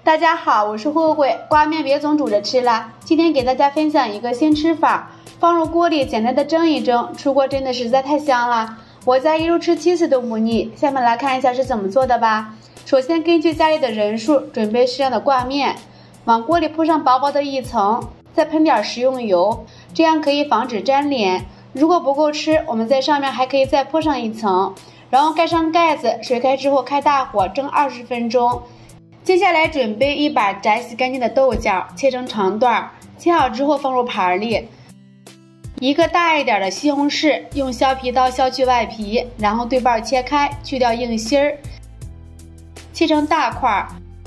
大家好，我是慧慧，挂面别总煮着吃啦。今天给大家分享一个新吃法，放入锅里简单的蒸一蒸，出锅真的实在太香了。我家一路吃7次都不腻。下面来看一下是怎么做的吧。首先根据家里的人数准备适量的挂面，往锅里铺上薄薄的一层，再喷点食用油，这样可以防止粘连。如果不够吃，我们在上面还可以再铺上一层，然后盖上盖子，水开之后开大火蒸20分钟。接下来准备一把摘洗干净的豆角，切成长段，切好之后放入盘里。一个大一点的西红柿，用削皮刀削去外皮，然后对半切开，去掉硬芯儿，切成大块。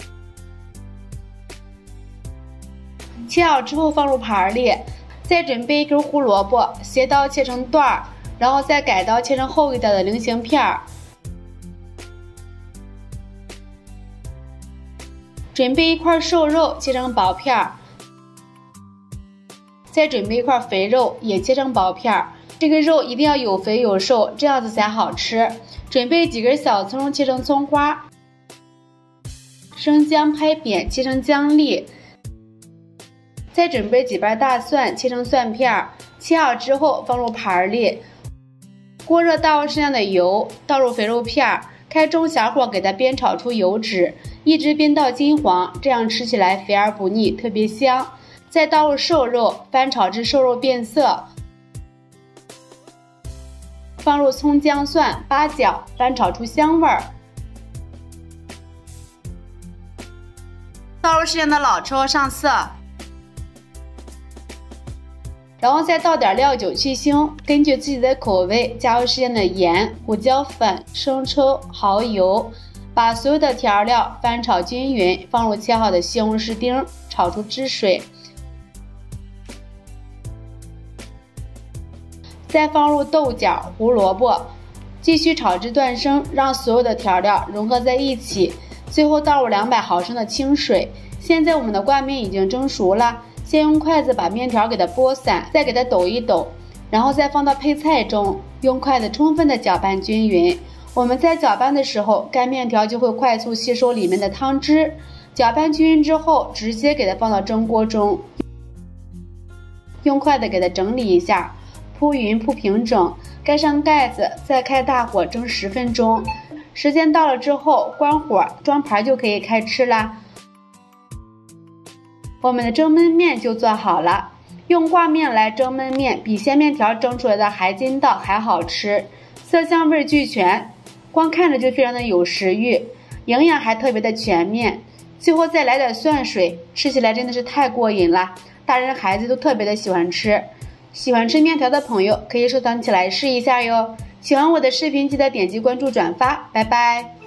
切好之后放入盘里。再准备一根胡萝卜，斜刀切成段，然后再改刀切成厚一点的菱形片。准备一块瘦肉，切成薄片。再准备一块肥肉，也切成薄片。这个肉一定要有肥有瘦，这样子才好吃。准备几根小葱，切成葱花。生姜拍扁，切成姜粒。再准备几瓣大蒜，切成蒜片，切好之后放入盘里。锅热倒入适量的油，倒入肥肉片，开中小火给它煸炒出油脂，一直煸到金黄，这样吃起来肥而不腻，特别香。再倒入瘦肉，翻炒至瘦肉变色，放入葱姜蒜八角，翻炒出香味儿。倒入适量的老抽上色，然后再倒点料酒去腥，根据自己的口味加入适量的盐、胡椒粉、生抽、蚝油，把所有的调料翻炒均匀，放入切好的西红柿丁，炒出汁水，再放入豆角、胡萝卜，继续炒至断生，让所有的调料融合在一起，最后倒入200毫升的清水。现在我们的挂面已经蒸熟了。先用筷子把面条给它拨散，再给它抖一抖，然后再放到配菜中，用筷子充分的搅拌均匀。我们在搅拌的时候，干面条就会快速吸收里面的汤汁。搅拌均匀之后，直接给它放到蒸锅中，用筷子给它整理一下，铺匀铺平整，盖上盖子，再开大火蒸10分钟。时间到了之后，关火装盘就可以开吃啦。我们的蒸焖面就做好了。用挂面来蒸焖面，比鲜面条蒸出来的还筋道还好吃，色香味俱全，光看着就非常的有食欲，营养还特别的全面。最后再来点蒜水，吃起来真的是太过瘾了，大人孩子都特别的喜欢吃。喜欢吃面条的朋友可以收藏起来试一下哟。喜欢我的视频记得点击关注转发，拜拜。